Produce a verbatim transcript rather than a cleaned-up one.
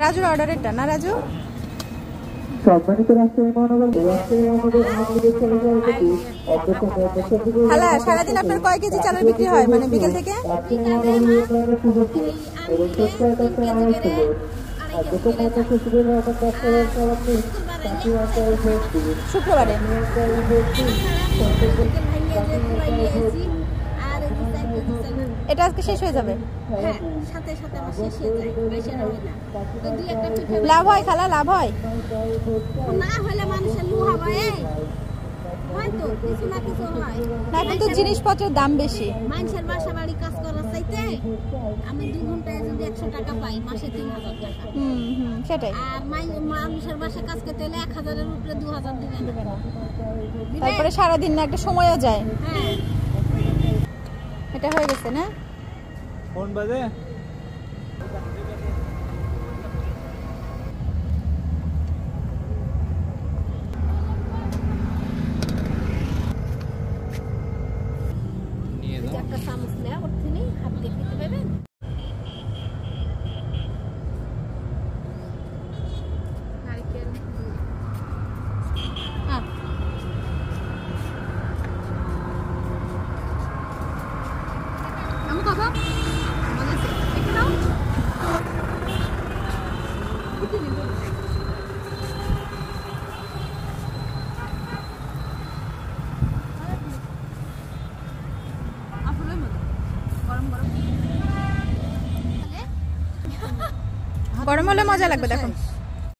রাজুর অর্ডারেরটা না রাজু? হ্যালো, সারাদিন আপনার কয় কেজি চালের বিক্রি হয় মানে বিকেল থেকে? শুক্রবারে এটা আজকে শেষ হয়ে যাবে। লাভ হয় খালা? লাভ হয় না হলে মানুষের লুহা হয় হয়তো কিছু না কিছু হয় না, কিন্তু জিনিসপত্রের দাম বেশি। মানুষের বাসা বাড়ি কাজ করার চাইতে আমি দুই ঘন্টায় যদি একশো টাকা পাই মাসে তিন হাজার টাকা। হুম হুম সেটাই। আর মানুষের বাসা কাজ করতে হলে এক হাজারের উপরে দু হাজার দিবে না, তারপরে সারাদিন না একটা সময়ও যায়। হ্যাঁ এটা হয়ে গেছে না? কোন বাজে? একটা চামচ নেওয়া ওখানে হাত দিয়ে খেতে পাবেন। নারকেল হ্যাঁ আমি খাবো একটু নাও। গরম হলে মজা লাগবে দেখুন।